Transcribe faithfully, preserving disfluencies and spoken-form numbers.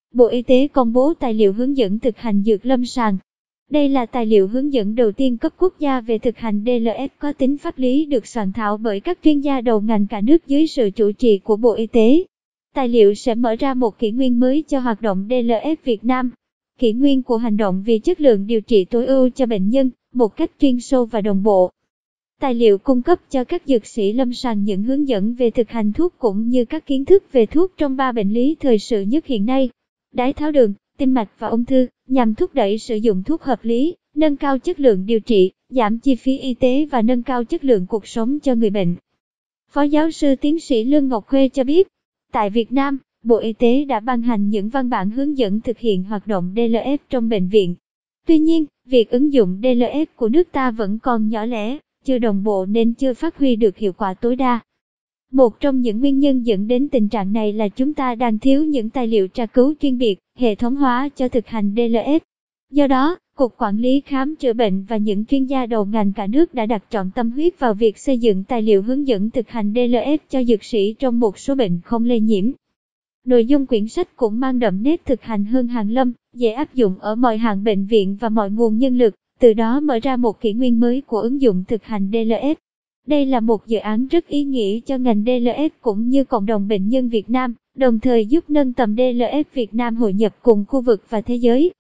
Bộ Y tế công bố tài liệu hướng dẫn thực hành dược lâm sàng. Đây là tài liệu hướng dẫn đầu tiên cấp quốc gia về thực hành đê lờ ép có tính pháp lý được soạn thảo bởi các chuyên gia đầu ngành cả nước dưới sự chủ trì của Bộ Y tế. Tài liệu sẽ mở ra một kỷ nguyên mới cho hoạt động đê lờ ép Việt Nam. Kỷ nguyên của hành động vì chất lượng điều trị tối ưu cho bệnh nhân, một cách chuyên sâu và đồng bộ. Tài liệu cung cấp cho các dược sĩ lâm sàng những hướng dẫn về thực hành thuốc cũng như các kiến thức về thuốc trong ba bệnh lý thời sự nhất hiện nay: đái tháo đường, tim mạch và ung thư, nhằm thúc đẩy sử dụng thuốc hợp lý, nâng cao chất lượng điều trị, giảm chi phí y tế và nâng cao chất lượng cuộc sống cho người bệnh. Phó giáo sư tiến sĩ Lương Ngọc Khuê cho biết, tại Việt Nam, Bộ Y tế đã ban hành những văn bản hướng dẫn thực hiện hoạt động đê lờ ép trong bệnh viện. Tuy nhiên, việc ứng dụng đê lờ ép của nước ta vẫn còn nhỏ lẻ, chưa đồng bộ nên chưa phát huy được hiệu quả tối đa. Một trong những nguyên nhân dẫn đến tình trạng này là chúng ta đang thiếu những tài liệu tra cứu chuyên biệt, hệ thống hóa cho thực hành đê lờ ép. Do đó, Cục Quản lý Khám chữa bệnh và những chuyên gia đầu ngành cả nước đã đặt trọn tâm huyết vào việc xây dựng tài liệu hướng dẫn thực hành đê lờ ép cho dược sĩ trong một số bệnh không lây nhiễm. Nội dung quyển sách cũng mang đậm nét thực hành hơn hàn lâm, dễ áp dụng ở mọi hạng bệnh viện và mọi nguồn nhân lực, từ đó mở ra một kỷ nguyên mới của ứng dụng thực hành đê lờ ép. Đây là một dự án rất ý nghĩa cho ngành đê lờ ép cũng như cộng đồng bệnh nhân Việt Nam, đồng thời giúp nâng tầm đê lờ ép Việt Nam hội nhập cùng khu vực và thế giới.